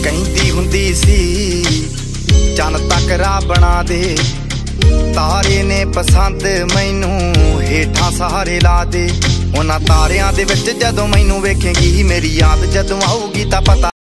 ਕਹਿੰਦੀ ਹੁੰਦੀ ਸੀ ਚੰਨ ਤੱਕ ਰਾਹ ਬਣਾ ਦੇ, ਤਾਰੇ ਨੇ ਪਸੰਦ ਮੈਨੂੰ ਹੇਠਾਂ ਸਹਾਰੇ ਲਾ ਦੇ। ਉਹਨਾਂ ਤਾਰਿਆਂ ਦੇ ਵਿੱਚ ਜਦੋਂ ਮੈਨੂੰ ਵੇਖੇਂਗੀ, ਮੇਰੀ ਯਾਦ ਜਦੋਂ ਆਊਗੀ ਤਾਂ ਪਤਾ